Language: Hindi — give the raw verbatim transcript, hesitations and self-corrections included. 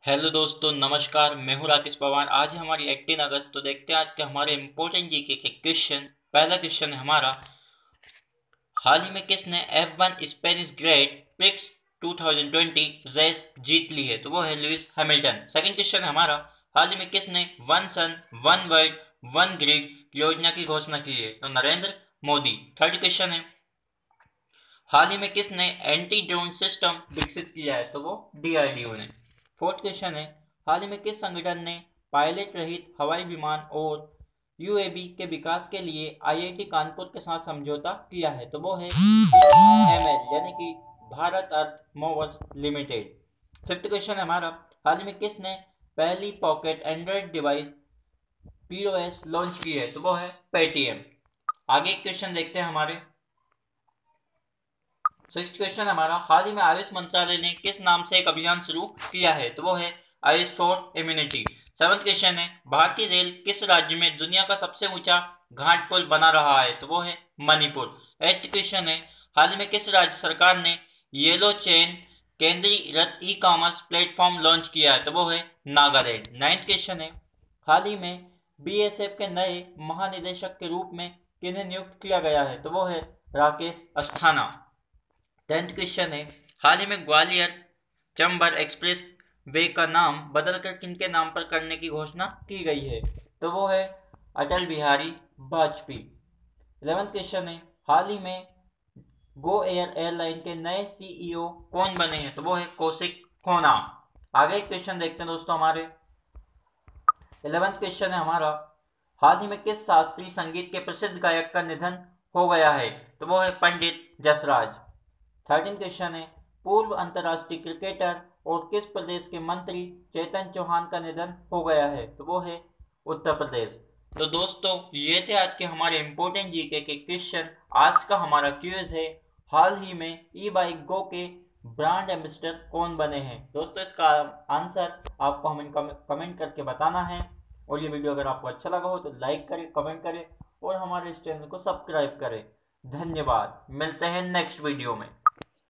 हेलो दोस्तों, नमस्कार। मैं हूं राकेश पवार। आज है हमारी अठारह अगस्त। तो देखते हैं आज के हमारे इम्पोर्टेंट जीके के क्वेश्चन। पहला क्वेश्चन है हमारा, हाल ही में किसने F one Spanish grand prix twenty twenty race जीत ली है? तो वो है लुइस हैमिल्टन। सेकंड क्वेश्चन है हमारा, हाल ही में किसने one sun one world one grid योजना की घोषणा की है? तो नरेंद्र मोदी। थर्ड क्वेश्चन है, हाल ही में किसने एंटी ड्रोन सिस्टम विकसित किया है? तो वो डी आर डी ओ ने। फोर्थ क्वेश्चन है, हाल ही में किस संगठन ने पायलट रहित हवाई विमान और यू ए वी के विकास के लिए आई आई टी कानपुर के साथ समझौता किया है? तो वो है एम एल यानी कि Bharat earth movers limited. Fifth question है हमारा, हाल ही में किसने पहली pocket android device P O S launch की है? तो वो है पेटीएम। आगे क्वेश्चन देखते हैं हमारे। सिक्स क्वेश्चन हमारा, हाल ही में आयुष मंत्रालय ने किस नाम से एक अभियान शुरू किया है? तो वो है AYUSH for immunity. Seventh question है, भारतीय रेल किस राज्य में दुनिया का सबसे ऊंचा घाट पुल बना रहा है? तो वो है मणिपुर। एट्थ क्वेश्चन है, हाल ही में किस राज्य सरकार ने येलो चेन केंद्रीकृत ई कॉमर्स प्लेटफॉर्म लॉन्च किया है? तो वो है नागालैंड। नाइन्थ क्वेश्चन है, हाल ही में बी एस एफ के नए महानिदेशक के रूप में किन्हें नियुक्त किया गया है? तो वो है राकेश अस्थाना। टेंथ क्वेश्चन है, हाल ही में ग्वालियर चंबल एक्सप्रेस वे का नाम बदलकर किनके नाम पर करने की घोषणा की गई है? तो वो है अटल बिहारी वाजपेयी। इलेवेंथ क्वेश्चन है, हाल ही में गो एयर एयरलाइन के नए सी ई ओ कौन बने हैं? तो वो है कौशिक खोना। आगे क्वेश्चन देखते हैं दोस्तों हमारे। इलेवेंथ क्वेश्चन है हमारा, हाल ही में किस शास्त्रीय संगीत के प्रसिद्ध गायक का निधन हो गया है? तो वो है पंडित जसराज। थर्टीन क्वेश्चन है, पूर्व अंतर्राष्ट्रीय क्रिकेटर और किस प्रदेश के मंत्री चेतन चौहान का निधन हो गया है? तो वो है उत्तर प्रदेश। तो दोस्तों, ये थे आज के हमारे इम्पोर्टेंट जीके के क्वेश्चन। आज का हमारा क्विज है, हाल ही में ई बाइक गो के ब्रांड एम्बेसडर कौन बने हैं? दोस्तों, इसका आंसर आपको हमें कमेंट करके बताना है। और ये वीडियो अगर आपको अच्छा लगा हो तो लाइक करें, कमेंट करें और हमारे इस चैनल को सब्सक्राइब करें। धन्यवाद। मिलते हैं नेक्स्ट वीडियो में।